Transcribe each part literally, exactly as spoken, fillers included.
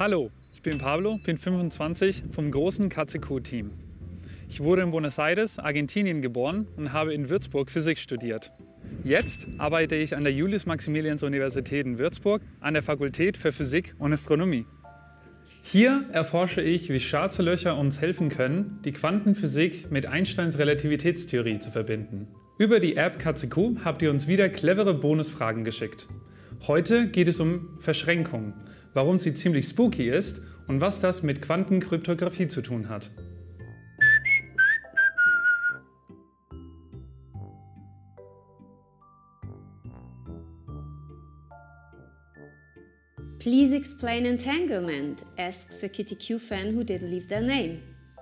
Hallo, ich bin Pablo, bin fünfundzwanzig, vom großen K C Q-Team. Ich wurde in Buenos Aires, Argentinien geboren und habe in Würzburg Physik studiert. Jetzt arbeite ich an der Julius-Maximilians-Universität in Würzburg an der Fakultät für Physik und Astronomie. Hier erforsche ich, wie schwarze Löcher uns helfen können, die Quantenphysik mit Einsteins Relativitätstheorie zu verbinden. Über die App K C Q habt ihr uns wieder clevere Bonusfragen geschickt. Heute geht es um Verschränkung, warum sie ziemlich spooky ist und was das mit Quantenkryptographie zu tun hat. Please explain entanglement, asks a Q T Q fan who didn't leave their name.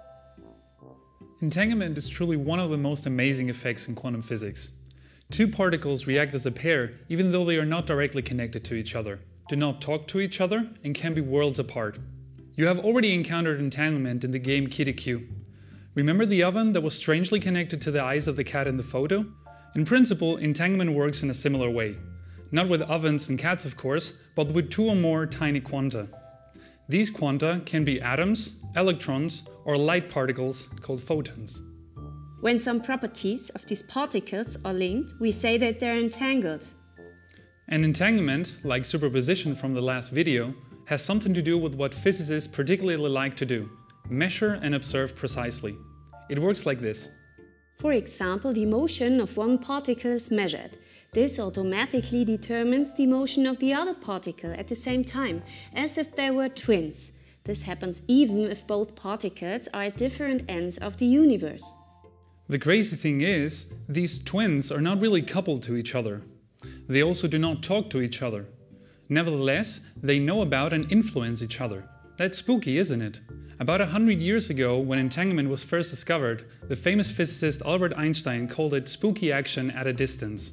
Entanglement is truly one of the most amazing effects in quantum physics. Two particles react as a pair even though they are not directly connected to each other, do not talk to each other, and can be worlds apart. You have already encountered entanglement in the game C T Q. Remember the oven that was strangely connected to the eyes of the cat in the photo? In principle, entanglement works in a similar way. Not with ovens and cats, of course, but with two or more tiny quanta. These quanta can be atoms, electrons, or light particles called photons. When some properties of these particles are linked, we say that they're entangled. And entanglement, like superposition from the last video, has something to do with what physicists particularly like to do: measure and observe precisely. It works like this. For example, the motion of one particle is measured. This automatically determines the motion of the other particle at the same time, as if they were twins. This happens even if both particles are at different ends of the universe. The crazy thing is, these twins are not really coupled to each other. They also do not talk to each other. Nevertheless, they know about and influence each other. That's spooky, isn't it? About a hundred years ago, when entanglement was first discovered, the famous physicist Albert Einstein called it spooky action at a distance.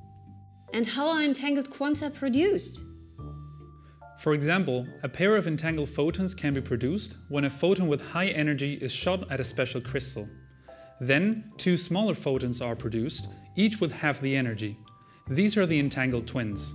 And how are entangled quanta produced? For example, a pair of entangled photons can be produced when a photon with high energy is shot at a special crystal. Then, two smaller photons are produced, each with half the energy. These are the entangled twins.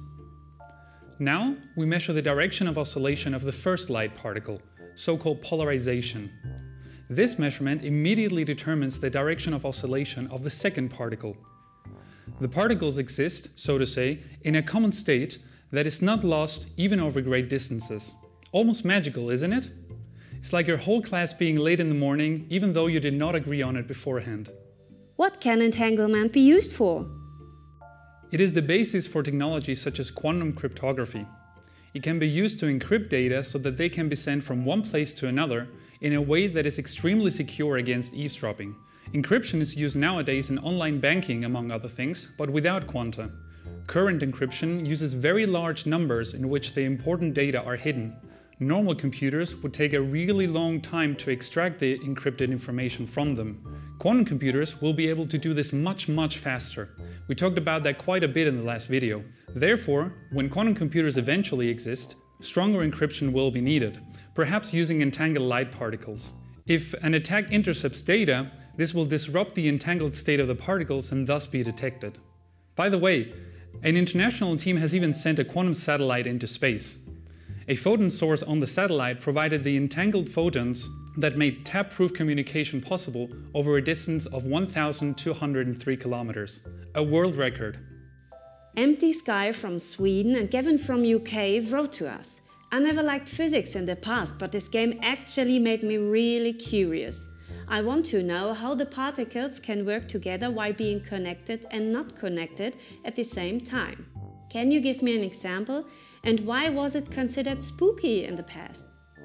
Now, we measure the direction of oscillation of the first light particle, so-called polarization. This measurement immediately determines the direction of oscillation of the second particle. The particles exist, so to say, in a common state that is not lost even over great distances. Almost magical, isn't it? It's like your whole class being late in the morning, even though you did not agree on it beforehand. What can entanglement be used for? It is the basis for technologies such as quantum cryptography. It can be used to encrypt data so that they can be sent from one place to another in a way that is extremely secure against eavesdropping. Encryption is used nowadays in online banking, among other things, but without quanta. Current encryption uses very large numbers in which the important data are hidden. Normal computers would take a really long time to extract the encrypted information from them. Quantum computers will be able to do this much, much faster. We talked about that quite a bit in the last video. Therefore, when quantum computers eventually exist, stronger encryption will be needed, perhaps using entangled light particles. If an attack intercepts data, this will disrupt the entangled state of the particles and thus be detected. By the way, an international team has even sent a quantum satellite into space. A photon source on the satellite provided the entangled photons that made tap-proof communication possible over a distance of one thousand two hundred three kilometers, a world record. Empty Sky from Sweden and Gavin from U K wrote to us. I never liked physics in the past, but this game actually made me really curious. I want to know how the particles can work together while being connected and not connected at the same time. Can you give me an example? And why was it considered spooky in the past?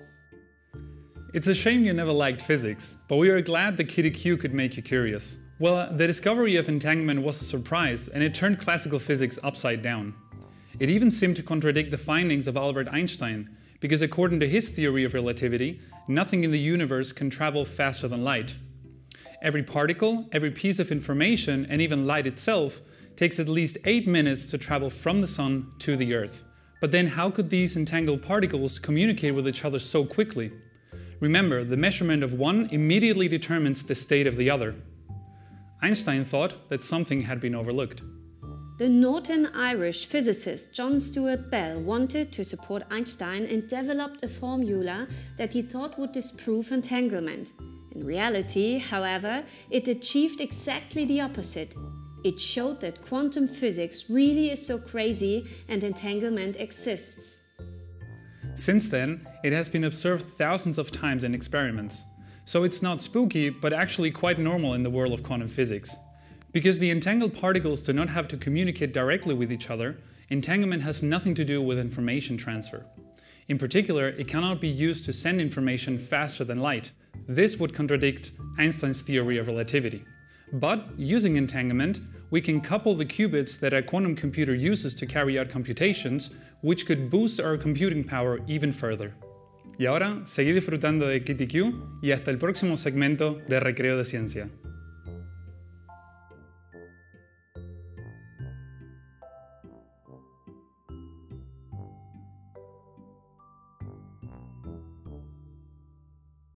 It's a shame you never liked physics, but we are glad that Q T Q could make you curious. Well, the discovery of entanglement was a surprise, and it turned classical physics upside down. It even seemed to contradict the findings of Albert Einstein, because according to his theory of relativity, nothing in the universe can travel faster than light. Every particle, every piece of information, and even light itself takes at least eight minutes to travel from the Sun to the Earth. But then how could these entangled particles communicate with each other so quickly? Remember, the measurement of one immediately determines the state of the other. Einstein thought that something had been overlooked. The Northern Irish physicist John Stuart Bell wanted to support Einstein and developed a formula that he thought would disprove entanglement. In reality, however, it achieved exactly the opposite. It showed that quantum physics really is so crazy and entanglement exists. Since then, it has been observed thousands of times in experiments. So it's not spooky, but actually quite normal in the world of quantum physics. Because the entangled particles do not have to communicate directly with each other, entanglement has nothing to do with information transfer. In particular, it cannot be used to send information faster than light. This would contradict Einstein's theory of relativity. But using entanglement, we can couple the qubits that a quantum computer uses to carry out computations, which could boost our computing power even further. Y ahora, seguid disfrutando de Q T Q y hasta el próximo segmento de Recreo de Ciencia.